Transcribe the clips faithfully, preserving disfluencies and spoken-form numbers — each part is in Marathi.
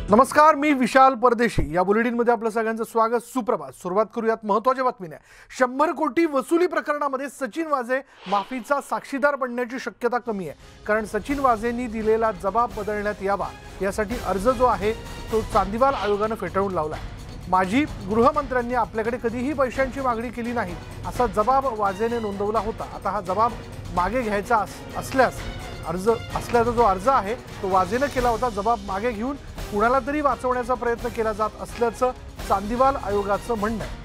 नमस्कार, मी विशाल परदेशी. या बुलेटिनमध्ये आपलं सगळ्यांचं स्वागत. सुप्रभात. सुरुवात करूयात महत्त्वाच्या बातमीने. शंभर कोटी वसुली प्रकरणामध्ये सचिन वाझे माफीचा साक्षीदार बनण्याची शक्यता कमी आहे, कारण सचिन वाझेंनी दिलेला जबाब बदलण्यात यावा यासाठी अर्ज जो आहे तो चांदीवाल आयोगानं फेटाळून लावला. माजी गृहमंत्र्यांनी आपल्याकडे कधीही पैशांची मागणी केली नाही असा जबाब वाझेने नोंदवला होता. आता हा जबाब मागे घ्यायचा असल्यास अर्ज असल्याचा जो अर्ज आहे तो वाझेने केला होता. जबाब मागे घेऊन कुणाला तरी वाचवण्याचा प्रयत्न केला जात असल्याचं चांदीवाल आयोगाचं म्हणणं आहे.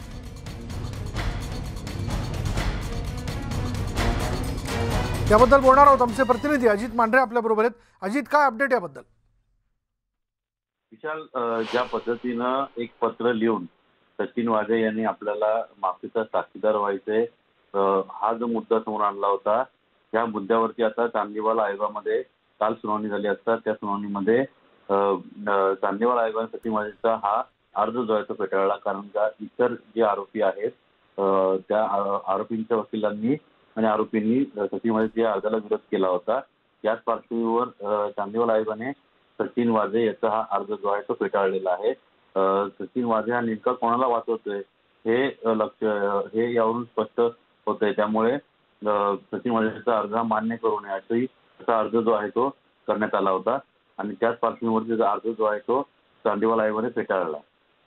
याबद्दल बोलणार आहोत आमचे प्रतिनिधी अजित मांढरे आपल्या बरोबर आहेत. अजित, काय अपडेट याबद्दल? विशाल, ज्या पद्धतीनं एक पत्र लिहून सचिन वाझे यांनी आपल्याला माफीचा साक्षीदार व्हायचे हा जो मुद्दा समोर आणला होता, त्या मुद्द्यावरती आता चांदीवाल आयोगामध्ये काल सुनावणी झाली असता त्या सुनावणीमध्ये चांदीवाल आयोगाने सचिन वाझेचा हा अर्ज जो आहे तो फेटाळला. कारण का इतर जे आरोपी आहेत त्या आरोपींच्या वकिलांनी आणि आरोपींनी सचिन वाझेच्या अर्जाला विरोध केला होता. याच पार्श्वभूमीवर चांदीवाल आयोगाने सचिन वाझे याचा हा अर्ज जो आहे तो फेटाळलेला आहे. सचिन वाझे हा नेमका कोणाला वाचवतोय हे लक्ष हे यावरून स्पष्ट होतंय. त्यामुळे सचिन वाझेचा अर्ज मान्य करू नये असाही असा अर्ज जो आहे तो करण्यात आला होता आणि त्याच पार्श्वभूमीवरती अर्ज जो आहे तो चांदीवाल आयोगाने फेटाळला.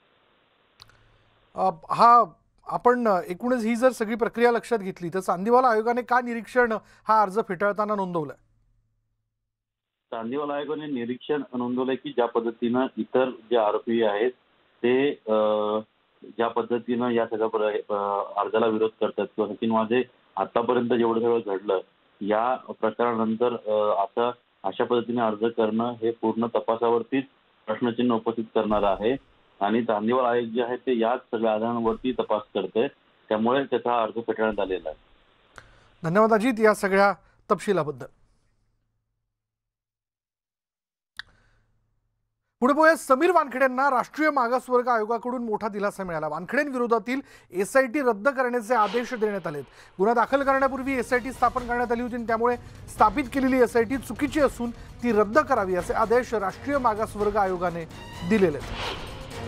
हा आपण एकूणच ही जर सगळी प्रक्रिया लक्षात घेतली तर चांदीवाल आयोगाने का निरीक्षण हा अर्ज फेटाळताना नोंदवलाय? चांदीवाल आयोगाने निरीक्षण नोंदवलंय की ज्या पद्धतीनं इतर जे आरोपी आहेत ते ज्या पद्धतीनं या सगळ्या अर्जाला विरोध करतात किंवा सचिन वाझे आतापर्यंत जेवढं सगळं घडलं या प्रकारानंतर आता अशा पद्धतीने अर्ज करणं हे पूर्ण तपासावरतीच प्रश्नचिन्ह उपस्थित करणार आहे आणि चांदीवाल आयोग जे आहे ते याच सगळ्या आधारांवरती तपास करते. त्यामुळे त्याचा अर्ज फेटाळण्यात आलेला आहे. धन्यवाद अजित या सगळ्या तपशिलाबद्दल. पुढे बोलूया. समीर वानखेडेंना राष्ट्रीय मागासवर्ग आयोगाकडून मोठा दिलासा मिळाला. वानखेडेंविरोधातील एसआयटी रद्द करण्याचे आदेश देण्यात आलेत. गुन्हा दाखल करण्यापूर्वी एसआयटी स्थापन करण्यात आली होती, त्यामुळे स्थापित केलेली एसआयटी चुकीची असून ती रद्द करावी असे आदेश राष्ट्रीय मागासवर्ग आयोगाने दिलेले आहेत.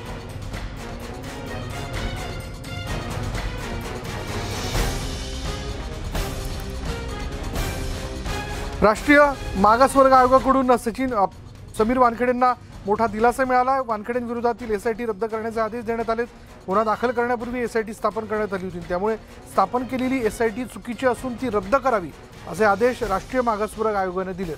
राष्ट्रीय मागासवर्ग आयोगाकडून सचिन समीर वानखेडेंना मोठा दिलासा मिळाला. वानखेडेंविरोधातील एसआयटी रद्द करण्याचे आदेश देण्यात आलेत. गुन्हा दाखल करण्यापूर्वी एसआयटी स्थापन करण्यात आली होती, त्यामुळे स्थापन केलेली एसआयटी चुकीची असून ती रद्द करावी असे आदेश राष्ट्रीय मागासवर्ग आयोगाने दिलेत.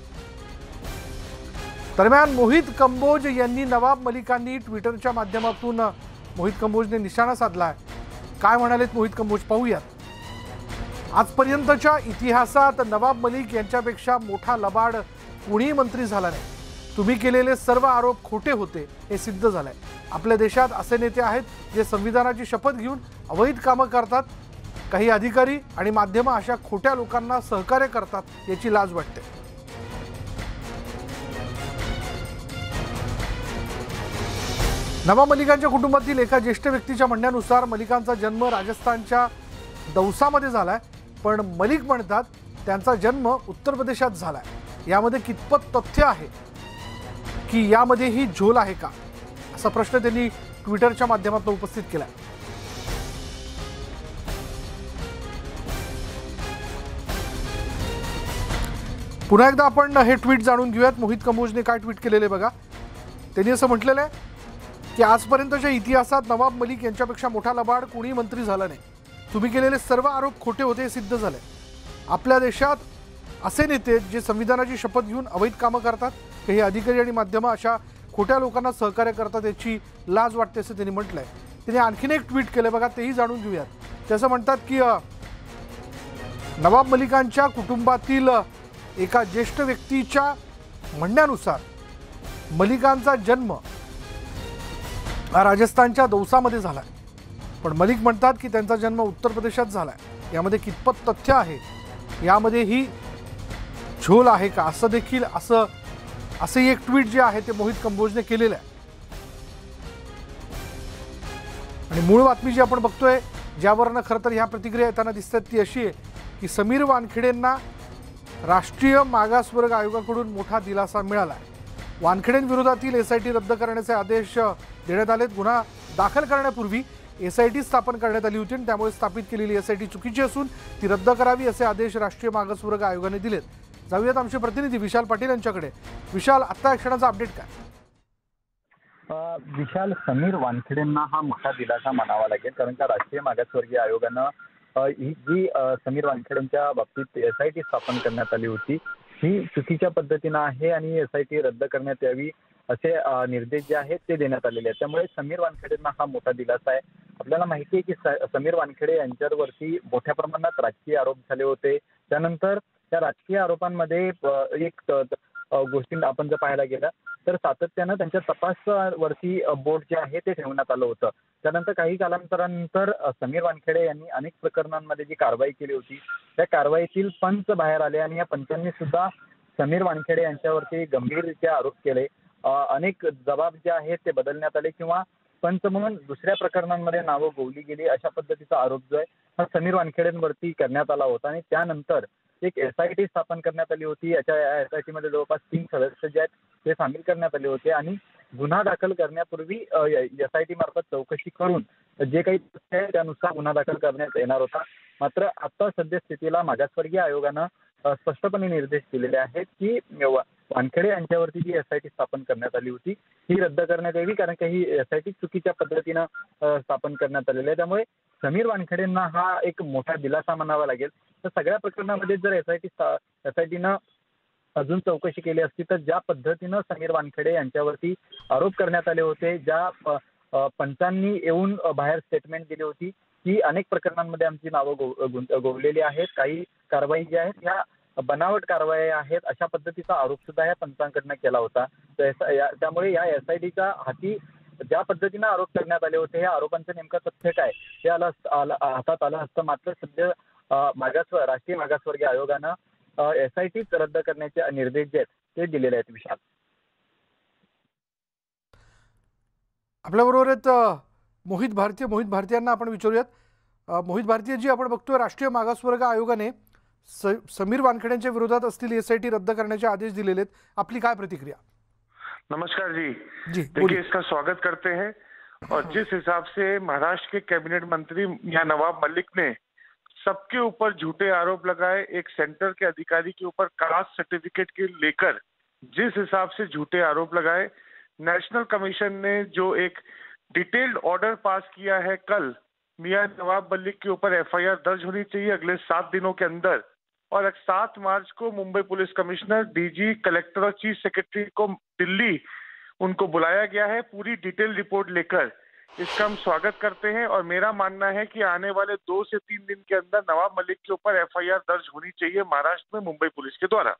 दरम्यान मोहित कंबोज यांनी नवाब मलिकांनी ट्विटरच्या माध्यमातून मोहित कंबोजने निशाणा साधलाय. काय म्हणालेत मोहित कंबोज पाहूयात. आजपर्यंतच्या इतिहासात नवाब मलिक यांच्यापेक्षा मोठा लबाड कोणी मंत्री झाला नाही. तुम्ही केलेले सर्व आरोप खोटे होते हे सिद्ध झालंय. आपल्या देशात असे नेते आहेत जे संविधानाची शपथ घेऊन अवैध कामं करतात. काही अधिकारी आणि माध्यमं अशा खोट्या लोकांना सहकार्य करतात याची लाज वाटते. नवाब मलिकांच्या कुटुंबातील एका ज्येष्ठ व्यक्तीच्या म्हणण्यानुसार मलिकांचा जन्म राजस्थानच्या दौसामध्ये झालाय, पण मलिक म्हणतात त्यांचा जन्म उत्तर प्रदेशात झालाय. यामध्ये कितपत तथ्य आहे की यामध्ये ही झोल आहे का असा प्रश्न त्यांनी ट्विटरच्या माध्यमातून उपस्थित केला. पुन्हा एकदा आपण हे ट्विट जाणून घेऊयात. मोहित कंबोजने काय ट्विट केलेले बघा. त्यांनी असं म्हटलेलं आहे की आजपर्यंतच्या इतिहासात नवाब मलिक यांच्यापेक्षा मोठा लबाड कोणी मंत्री झाला नाही. तुम्ही केलेले सर्व आरोप खोटे होते हे सिद्ध झाले. आपल्या देशात असे नेते जे संविधानाची शपथ घेऊन अवैध कामं करतात. काही अधिकारी आणि माध्यमं अशा खोट्या लोकांना सहकार्य करतात याची लाज वाटते असं त्यांनी म्हटलंय. त्यांनी आणखीन एक ट्विट केलं बघा, तेही जाणून घेऊयात. ते असं म्हणतात की नवाब मलिकांच्या कुटुंबातील एका ज्येष्ठ व्यक्तीच्या म्हणण्यानुसार मलिकांचा जन्म राजस्थानच्या दौसामध्ये झालाय, पण मलिक म्हणतात की त्यांचा जन्म उत्तर प्रदेशात झालाय. यामध्ये कितपत तथ्य आहे, यामध्ये ही झोल आहे का असं देखील असं असं एक ट्विट जे आहे ते मोहित कंबोजने केलेलं आहे. आणि मूळ बातमी जी आपण बघतोय ज्यावरनं खरं तर ह्या प्रतिक्रिया येताना दिसतात ती अशी आहे की समीर वानखेडेंना राष्ट्रीय मागासवर्ग आयोगाकडून मोठा दिलासा मिळाला आहे. वानखेडेंविरोधातील एसआयटी रद्द करण्याचे आदेश देण्यात आलेत। गुन्हा दाखल करण्यापूर्वी एसआयटी स्थापन करण्यात आली होती आणि त्यामुळे स्थापित केलेली एसआयटी चुकीची असून ती रद्द करावी असे आदेश राष्ट्रीय मागासवर्ग आयोगाने दिलेत। जाऊयात आमचे प्रतिनिधी विशाल पाटील यांच्याकडे। विशाल, आता या क्षणाचा अपडेट काय? विशाल, समीर वानखेडेंना हा मोठा दिलासा मानावा लागेल, कारण का राष्ट्रीय मागासवर्गीय आयोगानं ही जी समीर वानखेडेंच्या बाबतीत एसआयटी स्थापन करण्यात आली होती ही चुकीच्या पद्धतीनं आहे आणि एसआयटी रद्द करण्यात यावी असे निर्देश जे आहेत ते देण्यात आलेले आहेत। त्यामुळे समीर वानखेडेंना हा मोठा दिलासा आहे। आपल्याला माहिती आहे की समीर वानखेडे यांच्यावरती मोठ्या प्रमाणात राजकीय आरोप झाले होते। त्यानंतर त्या राजकीय आरोपांमध्ये एक गोष्टी आपण जर पाहायला गेलं तर सातत्यानं त्यांच्या तपासावरती बोर्ड जे आहे ते ठेवण्यात आलं होतं। त्यानंतर काही कालांतरानंतर समीर वानखेडे यांनी अनेक प्रकरणांमध्ये जी कारवाई केली होती त्या कारवाईतील पंच बाहेर आले आणि या पंचांनी सुद्धा समीर वानखेडे यांच्यावरती गंभीररित्या आरोप केले। अनेक जबाब जे आहेत ते बदलण्यात आले किंवा पंच म्हणून दुसऱ्या प्रकरणांमध्ये नावं गोवली गेली अशा पद्धतीचा आरोप जो आहे हा समीर वानखेडेंवरती करण्यात आला होता। आणि त्यानंतर एक एसआयटी स्थापन करण्यात आली होती। याच्या एसआयटी मध्ये जवळपास तीन सदस्य जे आहेत ते सामील करण्यात आले होते आणि गुन्हा दाखल करण्यापूर्वी एसआयटी मार्फत चौकशी करून जे काही तथ्य आहे त्यानुसार गुन्हा दाखल करण्यात येणार होता। मात्र आता सध्या स्थितीला मागासवर्गीय आयोगानं स्पष्टपणे निर्देश दिलेले आहेत की वानखेडे यांच्यावरती जी एसआयटी स्थापन करण्यात आली होती ही रद्द करण्यात यावी, कारण का ही एसआयटी चुकीच्या पद्धतीनं स्थापन करण्यात आलेली आहे। त्यामुळे समीर वानखेडेंना हा एक मोठा दिलासा म्हणावा लागेल। तर सगळ्या प्रकरणामध्ये जर एसआयटी एसआयटीनं अजून चौकशी केली असती तर ज्या पद्धतीनं समीर वानखेडे यांच्यावरती आरोप करण्यात आले होते, ज्या पंचांनी येऊन बाहेर स्टेटमेंट दिली होती की अनेक प्रकरणांमध्ये आमची नावं गो गोवलेली आहेत, काही कारवाई ज्या आहेत ह्या बनावट कारवाई आहेत अशा पद्धतीचा आरोप सुद्धा या पंचांकडनं केला होता। त्यामुळे या एसआयटीच्या हाती ज्या पद्धतीनं आरोप करण्यात आले होते या आरोपांचं नेमकं तथ्य काय हे आलं हातात आलं असतं। मात्र सध्या मागास राष्ट्रीय मागासवर्गीय आयोगानं एसआयटीच रद्द करण्याचे निर्देश जे आहेत ते दिलेले आहेत। विशाल, आपल्याबरोबर आहेत मोहित भारतीय। मोहित भारतीयांना आपण विचारूयात। मोहित भारतीय जी, आपण बघतोय राष्ट्रीय मागासवर्ग आयोगाने समीर वानखेडेंच्या विरोधात असलेली एसआयटी रद्द करण्याचे आदेश दिलेले आहेत, आपली काय प्रतिक्रिया? नमस्कार जी जी देखिए, इसका स्वागत करते हैं। और जिस हिसाब से महाराष्ट्र के कैबिनेट मंत्री मियां नवाब मलिक ने सबके ऊपर झूठे आरोप लगाए, एक सेंटर के अधिकारी के ऊपर कास्ट सर्टिफिकेट के लेकर जिस हिसाब से झूठे आरोप लगाए, नेशनल कमीशन ने जो एक डिटेल्ड ऑर्डर पास किया है कल, मियां नवाब मलिक के ऊपर एफआईआर दर्ज होनी चाहिए अगले सात दिनों के अंदर। और सात मार्च को Mumbai police commissioner, DG, collector और चीफ सेक्रेटरी को दिल्ली उनको बुलाया गया है पूरी डिटेल रिपोर्ट लेकर। इसका हम स्वागत करते हैं और मेरा मानना है कि आने वाले दो से तीन दिन के अंदर नवाब मलिक के ऊपर एफआईआर दर्ज होनी चाहिए महाराष्ट्र में मुंबई पुलिस के द्वारा।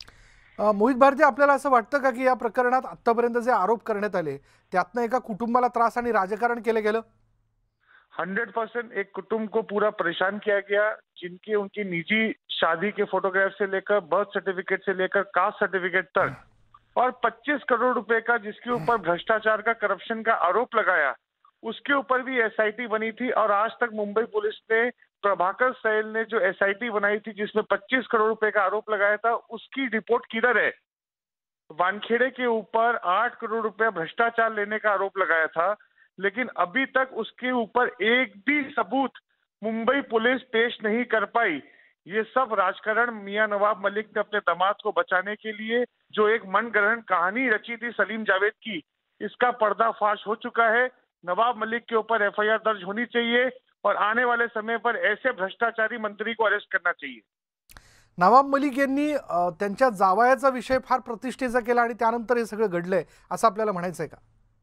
मोहित भारती, आपल्याला असं वाटतं का की या प्रकरणात आतापर्यंत जे आरोप करण्यात आले त्यातनं एका कुटुंबाला त्रास आणि राजकारण केलं गेलं? हंड्रेड परसेंट एक कुटुंब को पूरा परेशान किया गया, जिनके उनकी निजी शादी के फोटोग्राफ से लेकर बर्थ सर्टिफिकेट से लेकर कास्ट सर्टिफिकेट तक, और पच्चीस करोड़ रुपए का जिसके ऊपर भ्रष्टाचार का, करप्शन का आरोप लगाया, उसके ऊपर भी एसआईटी बनी थी। और आज तक मुंबई पुलिस ने, प्रभाकर सैल ने जो एसआईटी बनाई थी जिसमें पच्चीस करोड़ रुपए का आरोप लगाया था, उसकी रिपोर्ट किधर है? वानखेड़े के ऊपर आठ करोड़ रुपया भ्रष्टाचार लेने का आरोप लगाया था, लेकिन अभी तक उसके ऊपर एक भी सबूत मुंबई पुलिस पेश नहीं कर पाई। ये सब राजकारण मियां नवाब मलिक ने अपने दामाद को बचाने के लिए जो एक मनगढ़ंत कहानी रची थी सलीम जावेद की, इसका पर्दाफाश हो चुका है। नवाब मलिक के ऊपर एफआईआर दर्ज होनी चाहिए और आने वाले समय पर ऐसे भ्रष्टाचारी मंत्री को अरेस्ट करना चाहिए। नवाब मलिक यांनी त्यांच्या जावयाचा विषय फार प्रतिष्ठेचा केला आणि त्यानंतर हे सगळं घडलंय असं आपल्याला म्हणायचंय का?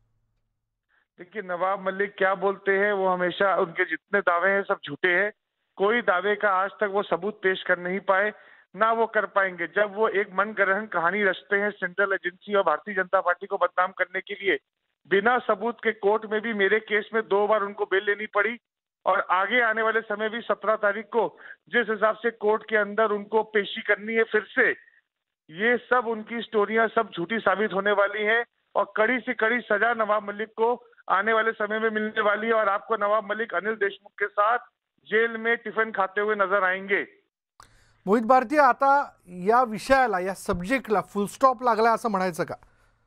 देखिए, नवाब मलिक क्या बोलते हैं, वो हमेशा उनके जितने दावे हैं सब झूठे हैं। कोई दावे का आज तक वो सबूत पेश कर नहीं पाए, ना वो कर पाएंगे। जब वो एक मनगढ़ंत कहानी रचते हैं सेंट्रल एजेंसी और भारतीय जनता पार्टी को बदनाम करने के लिए, बिना सबूत के कोर्ट में भी मेरे केस में दो बार उनको बेल लेनी पड़ी, और आगे आने वाले समय भी सत्रह तारीख को जिस हिसाब से कोर्ट के अंदर उनको पेशी करनी है फिर से, ये सब उनकी स्टोरियां सब झूठी साबित होने वाली है। और कड़ी से कड़ी सजा नवाब मलिक को आने वाले समय में मिलने वाली है और आपको नवाब मलिक अनिल देशमुख के साथ जेल में टिफिन खाते हुए नजर आएंगे। मोहित भारती, आता या विषयाला, या सब्जेक्टला फुल स्टॉप लागला असं म्हणायचं का?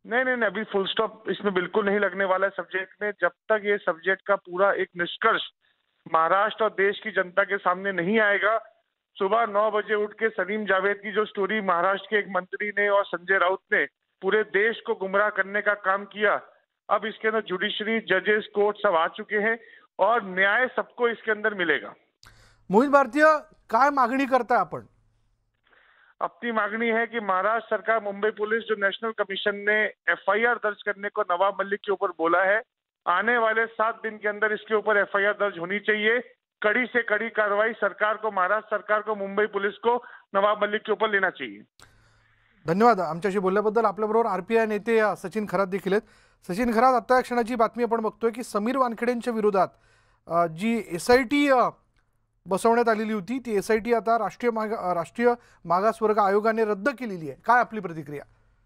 नहीं नहीं नहीं, अभी फुल स्टॉप इसमें बिल्कुल नहीं लगने वाला है सब्जेक्ट में, जब तक ये सब्जेक्ट का पूरा एक निष्कर्ष महाराष्ट्र और देश की जनता के सामने नहीं आएगा। सुबह नौ बजे उठ के सलीम जावेद की जो स्टोरी महाराष्ट्र के एक मंत्री ने और संजय राउत ने पूरे देश को गुमराह करने का काम किया, अब इसके अंदर जुडिशरी, जजेस, कोर्ट सब आ चुके हैं और न्याय सबको इसके अंदर मिलेगा। मोहित भारतीय, काय मागणी करताय आपण? अपनी मांगनी है कि महाराष्ट्र सरकार, मुंबई पुलिस, जो नेशनल कमीशन ने एफआईआर दर्ज करने को नवाब मलिक के ऊपर बोला है, आने वाले सात दिन के अंदर इसके ऊपर एफआईआर दर्ज होनी चाहिए। कड़ी से कड़ी कार्रवाई सरकार को, महाराष्ट्र सरकार को, मुंबई पुलिस को नवाब मलिक के ऊपर लेना चाहिए। धन्यवाद आमच्याशी बोलल्याबद्दल। आपल्याबरोबर आरपीआय नेते सचिन खरात देखील आहेत। सचिन खरात, आता या क्षणाची बातमी आपण बघतोय की समीर वानखेडेंच्या विरोधात अ, जी एस आय टी बसवण्यात आलेली होती, ती एस आय टी आता राष्ट्रीय माग राष्ट्रीय मागासवर्ग आयोगाने रद्द केलेली आहे। काय आपली प्रतिक्रिया?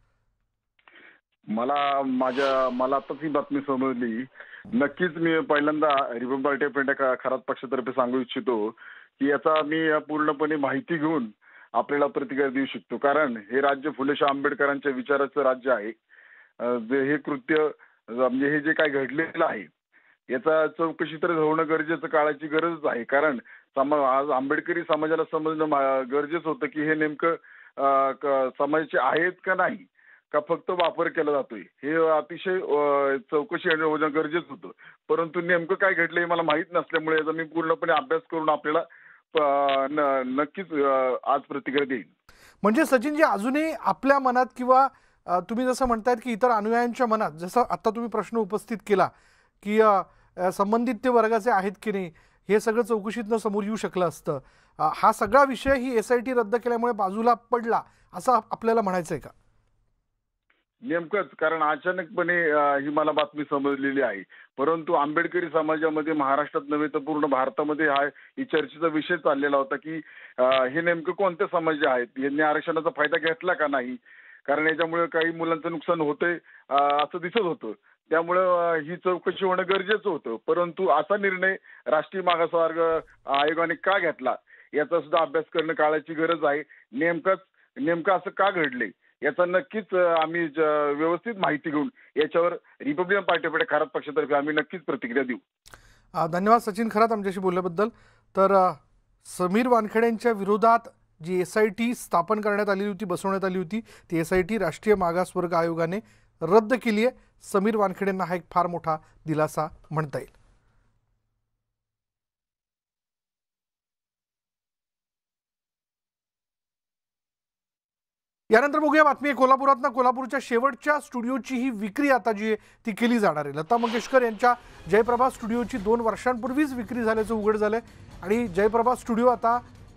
मला माझ्या मला आताच ही बातमी समजली। नक्कीच मी पहिल्यांदा Republican Party of India Kharat पक्षातर्फे सांगू इच्छितो की याचा मी पूर्णपणे माहिती घेऊन आपल्याला प्रतिक्रिया देऊ शकतो, कारण हे राज्य फुले शाह आंबेडकरांच्या विचाराचं राज्य आहे। जे हे कृत्य म्हणजे हे जे काय घडलेलं आहे याचा चौकशी तर होणं गरजेचं, काळाची गरजच आहे, कारण आज आंबेडकरी समाजाला समजणं गरजेचं होतं की हे नेमकं समाजाचे आहेत का नाही, का फक्त वापर केला जातोय, हे अतिशय चौकशी होणं गरजेचं होतं। परंतु नेमकं काय घडलंय मला माहित नसल्यामुळे याचा मी पूर्णपणे अभ्यास करून आपल्याला नक्कीच आज प्रतिक्रिया देईन। म्हणजे सचिन जी अजूनही आपल्या मनात किंवा तुम्ही जसं म्हणतायत की इतर अनुयायांच्या मनात, जसं आता तुम्ही प्रश्न उपस्थित केला की संबंधित ते वर्गाचे आहेत की नाही, हे सगळं चौकशीतनं समोर येऊ शकलं असतं, हा सगळा विषय ही एस आय टी रद्द केल्यामुळे बाजूला पडला असं आपल्याला म्हणायचंय का? नेमकंच, कारण अचानकपणे ही मला बातमी समजलेली आहे, परंतु आंबेडकरी समाजामध्ये महाराष्ट्रात नव्हे तर पूर्ण भारतामध्ये हा ही चर्चेचा विषय चाललेला होता की हे नेमकं कोणत्या समाज आहेत, यांनी आरक्षणाचा फायदा घेतला का नाही, कारण याच्यामुळे काही मुलांचं नुकसान होतंय असं दिसत होतं। त्यामुळे ही चौकशी होणं गरजेचं होतं, परंतु असा निर्णय राष्ट्रीय मागासवर्ग आयोगाने का घेतला याचा सुद्धा अभ्यास करणं काळाची गरज आहे। नेमकंच नेमकं असं का घडलंय याचा नक्कीच आम्ही व्यवस्थित माहिती घेऊन याच्यावर Republican Party of India Kharat पक्षातर्फे आम्ही नक्कीच प्रतिक्रिया देऊ। धन्यवाद सचिन खरात आमच्याशी बोलल्याबद्दल। तर समीर वानखेडेंच्या विरोधात जी एस आय टी स्थापन करण्यात आली होती, बसवण्यात आली होती, ती एस आय टी राष्ट्रीय मागासवर्ग आयोगाने रद्द केली आहे। समीर वानखेडेंना हा एक फार मोठा दिलासा म्हणता येईल। यानंतर बघूया बातमी कोल्हापुरातनं। कोल्हापूरच्या शेवटच्या स्टुडिओची ही विक्री आता जी ती केली जाणार आहे। लता मंगेशकर यांच्या जयप्रभा स्टुडिओची दोन वर्षांपूर्वीच विक्री झाल्याचं उघड झालंय आणि जयप्रभा स्टुडिओ आता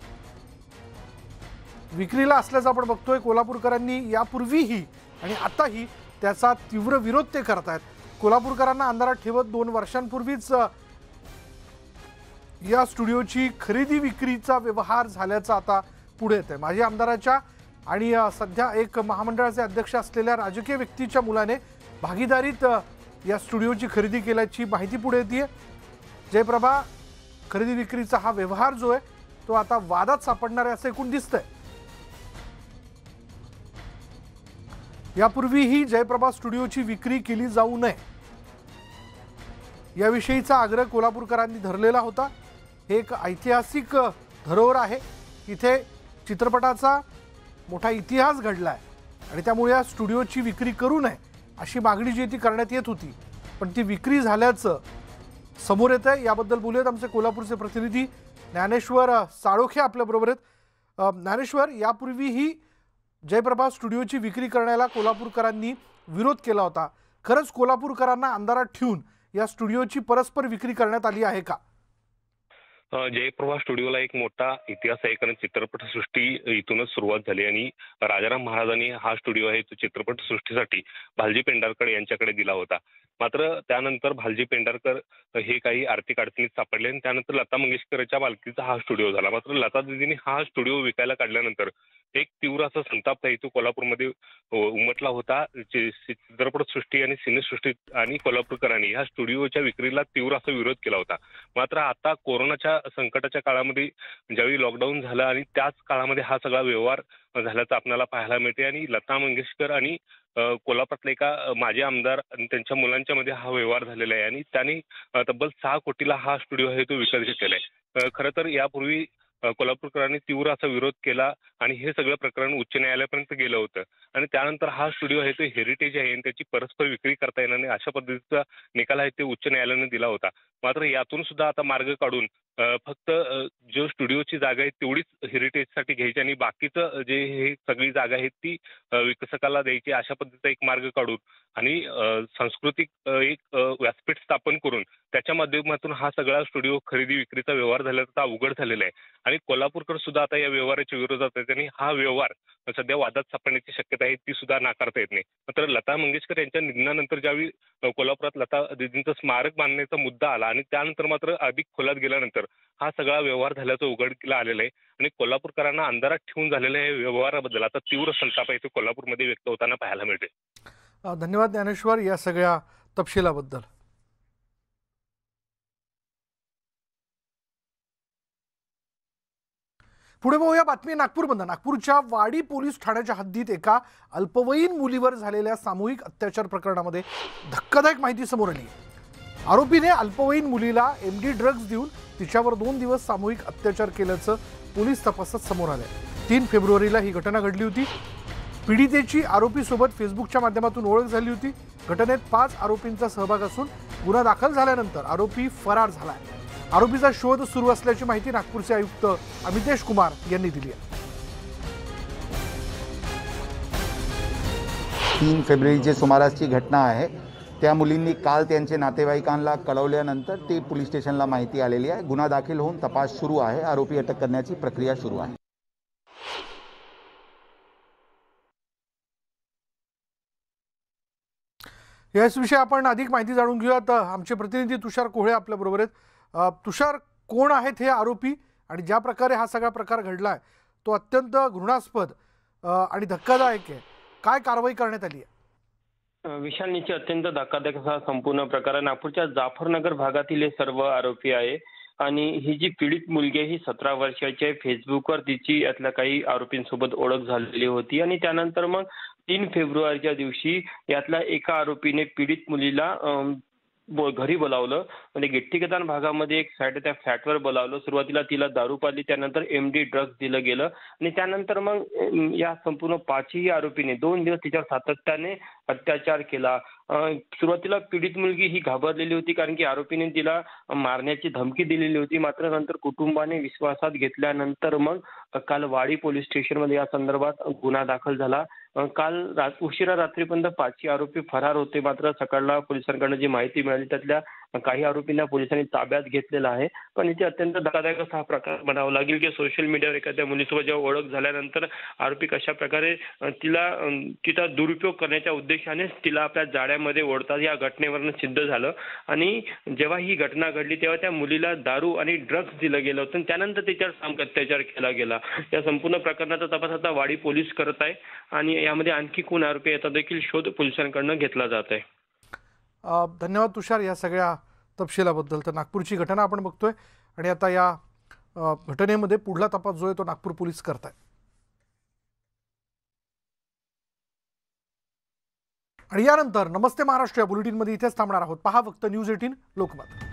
विक्रीला असल्याचं आपण बघतोय। कोल्हापूरकरांनी यापूर्वीही आणि आताही त्याचा तीव्र विरोध ते करतायत। कोल्हापूरकरांना अंधारात ठेवत दोन वर्षांपूर्वीच या स्टुडिओची खरेदी विक्रीचा व्यवहार झाल्याचा आता पुढे येतंय। माजी आमदाराच्या आणि सध्या एक महामंडळाचे अध्यक्ष असलेल्या राजकीय व्यक्तीच्या मुलाने भागीदारीत या स्टुडिओची खरेदी केल्याची माहिती पुढे येते। जयप्रभा खरेदी विक्रीचा हा व्यवहार जो आहे तो आता वादात सापडणार आहे असं एकूण दिसतंय। यापूर्वीही जयप्रभा स्टुडिओची विक्री केली जाऊ नये याविषयीचा आग्रह कोल्हापूरकरांनी धरलेला होता। हे एक ऐतिहासिक धरोहर आहे, इथे चित्रपटाचा मोठा इतिहास घडलाय आणि त्यामुळे या स्टुडिओची विक्री करू नये अशी मागणी जी ती करण्यात येत होती, पण ती विक्री झाल्याचं समोर येत आहे। याबद्दल बोलूयात आमचे कोल्हापूरचे प्रतिनिधी ज्ञानेश्वर साळोखे आपल्याबरोबर आहेत। ज्ञानेश्वर, यापूर्वीही जयप्रभा स्टुडिओची विक्री करण्याला कोल्हापूरकरांनी विरोध केला होता, खरंच कोल्हापूरकरांना अंधारात ठेवून या स्टुडिओची परस्पर विक्री करण्यात आली आहे का? जयप्रभा स्टुडिओला एक मोठा इतिहास आहे, कारण चित्रपटसृष्टी इथूनच सुरुवात झाली आणि राजाराम महाराजांनी हा स्टुडिओ आहे तो चित्रपटसृष्टीसाठी भालजी पेंढारकर यांच्याकडे दिला होता। मात्र त्यानंतर भालजी पेंढारकर हे काही आर्थिक अडचणीत सापडले आणि त्यानंतर लता मंगेशकरच्या मालकीचा हा स्टुडिओ झाला। मात्र लता दीदींनी हा स्टुडिओ विकायला काढल्यानंतर एक तीव्र असा संताप इथं कोल्हापूरमध्ये उमटला होता। चित्रपटसृष्टी आणि सिनेसृष्टी आणि कोल्हापूरकरांनी ह्या स्टुडिओच्या विक्रीला तीव्र असा विरोध केला होता। मात्र आता कोरोनाच्या संकटाच्या काळामध्ये ज्यावेळी लॉकडाऊन झालं आणि त्याच काळामध्ये हा सगळा व्यवहार झाल्याचं आपल्याला पाहायला मिळते आणि लता मंगेशकर आणि कोल्हापुरातले एका माजी आमदार आणि त्यांच्या मुलांच्या मध्ये हा व्यवहार झालेला आहे आणि त्यांनी तब्बल सहा कोटीला हा स्टुडिओ आहे तो विकत घेतलेला आहे. खरं तर यापूर्वी कोल्हापूरकरांनी तीव्र असा विरोध केला आणि हे सगळं प्रकरण उच्च न्यायालयापर्यंत गेलं होतं आणि त्यानंतर हा स्टुडिओ आहे तो हेरिटेज आहे आणि त्याची परस्पर विक्री करता येणार नाही अशा पद्धतीचा निकाल आहे ते उच्च न्यायालयाने दिला होता. मात्र यातून सुद्धा आता मार्ग काढून फक्त जो स्टुडिओची जागा आहे तेवढीच हेरिटेजसाठी घ्यायची आणि बाकीचं जे हे सगळी जागा आहे ती विकसकाला द्यायची अशा पद्धतीचा एक मार्ग काढून आणि सांस्कृतिक एक व्यासपीठ स्थापन करून त्याच्या माध्यमातून हा सगळा स्टुडिओ खरेदी विक्रीचा व्यवहार झाल्याचा अवघड झालेला आहे आणि कोल्हापूरकर सुद्धा आता या व्यवहाराच्या विरोधात आहेत आणि हा व्यवहार सध्या वादात सापडण्याची शक्यता आहे ती सुद्धा नाकारता येत नाही. मात्र लता मंगेशकर यांच्या निधनानंतर ज्यावेळी कोल्हापुरात लता दीदींचं स्मारक बांधण्याचा मुद्दा आला आणि त्यानंतर मात्र अधिक खोलात गेल्यानंतर हा सगळा व्यवहार झाल्याचं उघडकीला आलेला आहे आणि कोल्हापूरकरांना अंधारात ठेवून झालेल्या या व्यवहाराबद्दल आता तीव्र संताप आहे ते कोल्हापूरमध्ये व्यक्त होताना पाहायला मिळते. धन्यवाद ज्ञानेश्वर या सगळ्या तपशिलाबद्दल. पुढे पाहूया बातमी नागपूरमधून. नागपूरच्या वाडी पोलीस ठाण्याच्या हद्दीत एका अल्पवयीन मुलीवर झालेल्या सामूहिक अत्याचार प्रकरणामध्ये धक्कादायक माहिती समोर आली. आरोपीने अल्पवयीन मुलीला एमडी ड्रग्ज देऊन तिच्यावर दोन दिवस सामूहिक अत्याचार केल्याचं पोलीस तपासात समोर आलंय. तीन फेब्रुवारीला ही घटना घडली होती. पीडितेची आरोपीसोबत फेसबुकच्या माध्यमातून ओळख झाली होती. घटनेत पाच आरोपींचा सहभाग असून गुन्हा दाखल झाल्यानंतर आरोपी फरार झालाय. आरोपीचा शोध सुरू असल्याची माहिती नागपूरचे आयुक्त अमितेश कुमार यांनी दिली आहे. तीन फेब्रुवारीच्या सुमारासची घटना आहे. त्या मुलींनी काल त्यांचे नातेवाईकांना कळवल्यानंतर ते पोलीस स्टेशनला माहिती आलेली आहे. गुन्हा दाखल होऊन तपास सुरू आहे. आरोपी अटक करण्याची प्रक्रिया सुरू आहे. याविषयी आपण अधिक माहिती जाणून घेऊयात. आमचे प्रतिनिधी तुषार कोहळे आपल्या बरोबर आहेत. तुषार, कोण आहेत हे आरोपी आणि ज्या प्रकारे हा सगळा प्रकार घडलाय तो अत्यंत घृणास्पद आणि धक्कादायक आहे. काय कारवाई करण्यात आली आहे? विशाल निश्चित अत्यंत धक्कादायक असा संपूर्ण प्रकार नागपूरच्या जाफरनगर भागातील हे सर्व आरोपी आहे आणि ही जी पीडित मुलगी आहे ही सतरा वर्षाची आहे. फेसबुकवर तिची यातल्या काही आरोपींसोबत ओळख झालेली होती आणि त्यानंतर मग तीन फेब्रुवारीच्या दिवशी यातल्या एका आरोपीने पीडित मुलीला घरी बोलावलं. म्हणजे गिट्टीकदान भागामध्ये एक फ्लॅट त्या फ्लॅटवर बोलावलं. सुरुवातीला तिला दारू पाजली, त्यानंतर एमडी ड्रग्ज दिलं गेलं आणि त्यानंतर मग या संपूर्ण पाचही आरोपीने दोन दिवस तिच्यावर सातत्याने अत्याचार केला. सुरुवातीला पीडित मुलगी ही घाबरलेली होती कारण की आरोपीने तिला मारण्याची धमकी दिलेली होती. मात्र नंतर कुटुंबाने विश्वासात घेतल्यानंतर मग काल वाडी पोलीस स्टेशनमध्ये या संदर्भात गुन्हा दाखल झाला. काल उशिरा रात्रीपर्यंत पाचही आरोपी फरार होते. मात्र सकाळला पोलिसांकडून जी माहिती मिळाली त्यातल्या काही आरोपींना पोलिसांनी ताब्यात घेतलेला आहे. पण इथे अत्यंत धक्कादायक असा हा प्रकार म्हणावा लागेल की सोशल मीडियावर एखाद्या मुलीसोबत जेव्हा ओळख झाल्यानंतर आरोपी कशा प्रकारे तिला तिचा दुरुपयोग करण्याच्या उद्देशाने तिला आपल्या जाळ्यामध्ये ओढतात या घटनेवरून सिद्ध झालं. आणि जेव्हा ही घटना घडली तेव्हा त्या मुलीला दारू आणि ड्रग्ज दिलं गेलं होतं आणि त्यानंतर तिच्यावर सामूहिक अत्याचार केला गेला. या संपूर्ण प्रकरणाचा तपास आता वाडी पोलीस करत आहे आणि यामध्ये आणखी कोण आरोपी याचा देखील शोध पोलिसांकडून घेतला जात आहे. धन्यवाद तुषार या सगळ्या तपशिलाबद्दल. तर नागपूरची घटना आपण बघतोय आणि आता या घटनेमध्ये पुढला तपास जो आहे तो नागपूर पोलीस करत आहेत. आणि यानंतर नमस्ते महाराष्ट्र या बुलेटिनमध्ये इथेच थांबणार आहोत. पहा फक्त न्यूज एटीन लोकमत.